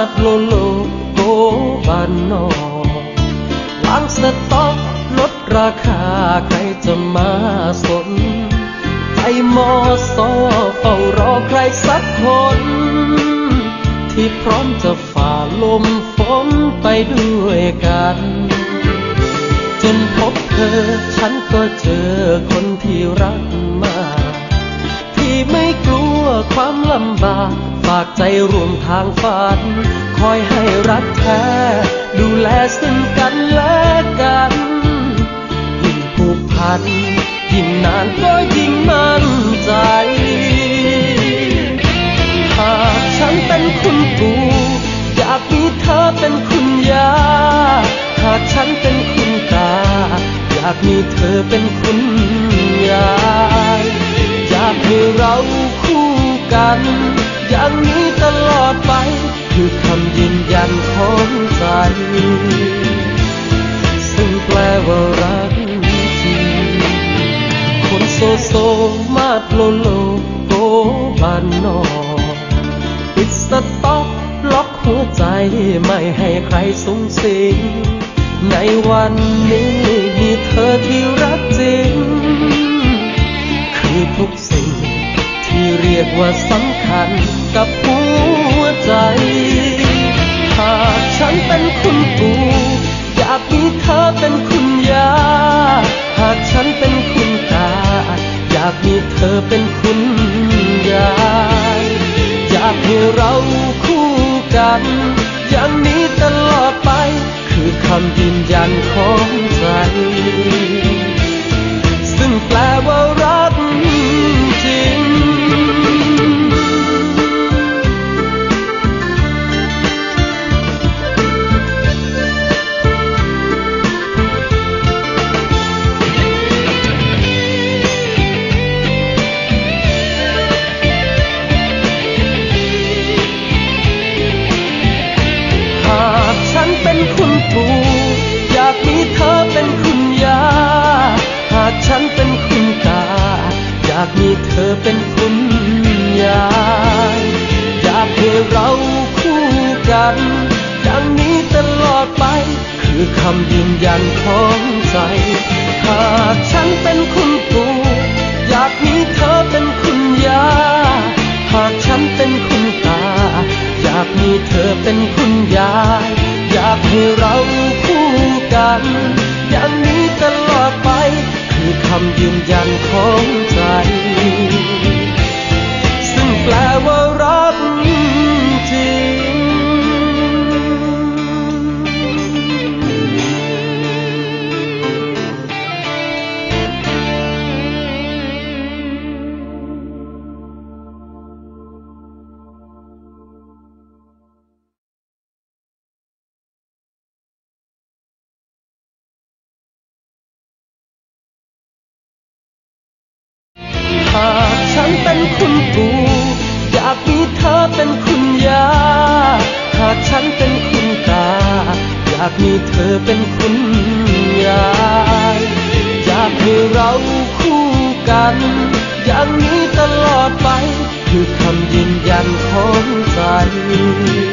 ดโลโลโกบานนอกวางสต็อกลดราคาใครจะมาสนไอ้มอสอเฝ้ารอใครสักคนที่พร้อมจะฝ่าลมฝนไปด้วยกันจนพบเธอฉันก็เจอคนที่รักมากที่ไม่กลัวความลำบากฝากใจร่วมทางฝันคอยให้รักแท้ดูแลซึ่งกันและกันยิ่งผูกพันยิ่งนานก็ยิ่งมั่นใจหากฉันเป็นคุณปู่อยากมีเธอเป็นคุณย่าหากฉันเป็นคุณตาอยากมีเธอเป็นคุณยายอยากให้เราคู่กันอย่างนี้ตลอดไปคือคำยืนยันของใจซึ่งแปลว่ารักจริงคนโซโซมาดโลโลโกบานนอกปิดสต็อกล็อกหัวใจไม่ให้ใครสูงสิงในวันนี้มีเธอที่รักจริงคือทุกสิ่งที่เรียกว่าสำคัญกับหัวใจหากฉันเป็นคุณปู่อยากมีเธอเป็นคุณย่าหากฉันเป็นคุณตาอยากมีเธอเป็นคุณยายอยากให้เราคู่กันอย่างนี้ตลอดไปคือคำยืนยันของใจซึ่งแปลว่ารักจริงหากฉันเป็นคุณปู่อยากมีเธอเป็นคุณย่าหากฉันเป็นคุณตาอยากมีเธอเป็นคุณยายอยากให้เราคู่กันอย่างนี้ตลอดไปคือคำยืนยันของใจหากฉันเป็นคุณปู่อยากมีเธอเป็นคุณย่าหากฉันเป็นคุณตาอยากมีเธอเป็นคุณยายอยากให้เราคู่กันอย่างนี้ตลอดไปคือคำยืนยันของใจซึ่งแปลว่ารักจริงหากฉันเป็นคุณปู่อยากมีเธอเป็นคุณย่าหากฉันเป็นคุณตาอยากมีเธอเป็นคุณยายอยากให้เราคู่กันอย่างนี้ตลอดไปคือคำยืนยันของใจ